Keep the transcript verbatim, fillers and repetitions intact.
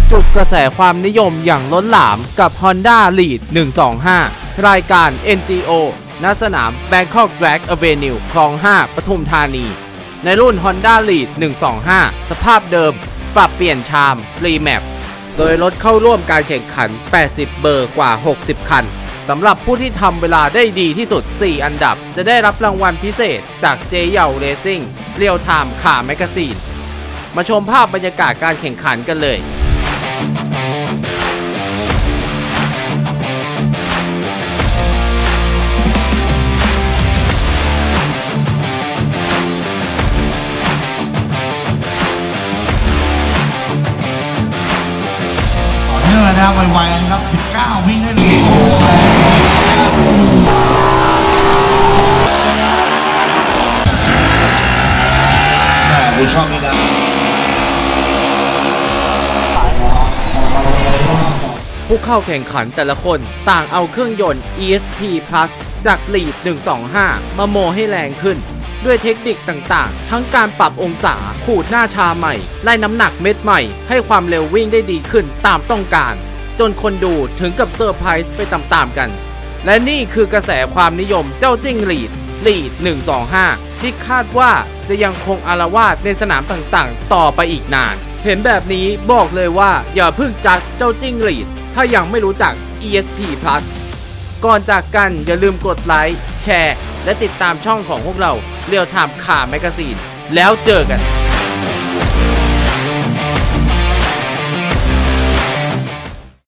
จุดกระแสความนิยมอย่างล้นหลามกับ Honda Lead หนึ่งสองห้ารายการ เอ็น จี โอ ณ สนาม Bangkok Drag Avenue คลองห้าปทุมธานีในรุ่น Honda Lead หนึ่งสองห้าสภาพเดิมปรับเปลี่ยนชาม Remap โดยรถเข้าร่วมการแข่งขันแปดสิบเบอร์กว่าหกสิบคันสำหรับผู้ที่ทำเวลาได้ดีที่สุดสี่อันดับจะได้รับรางวัลพิเศษจากเจเหย่าเรซิ่งเรียลไทม์คาร์แมกกาซีนมาชมภาพบรรยากาศการแข่งขันกันเลยต่อเนื่องนะครับไวๆนะครับสิบเก้าวิ่งได้เลยกูชอบนี่นะผู้เข้าแข่งขันแต่ละคนต่างเอาเครื่องยนต์ อี เอส พี Plus จาก Lead หนึ่งสองห้ามาโมให้แรงขึ้นด้วยเทคนิคต่างๆทั้งการปรับองศาขูดหน้าชาใหม่ไล่น้ำหนักเม็ดใหม่ให้ความเร็ววิ่งได้ดีขึ้นตามต้องการจนคนดูถึงกับเซอร์ไพรส์ไปตามๆกันและนี่คือกระแสความนิยมเจ้าจิ้งหรีด Lead หนึ่งสองห้าที่คาดว่าจะยังคงอาละวาดในสนามต่างๆต่อไปอีกนานเห็นแบบนี้บอกเลยว่าอย่าเพิ่งจัดเจ้าจิ้งหรีดถ้ายังไม่รู้จัก อี เอส พี Plus ก่อนจากกันอย่าลืมกดไลค์แชร์และติดตามช่องของพวกเรา Real Time Car Magazine แล้วเจอกัน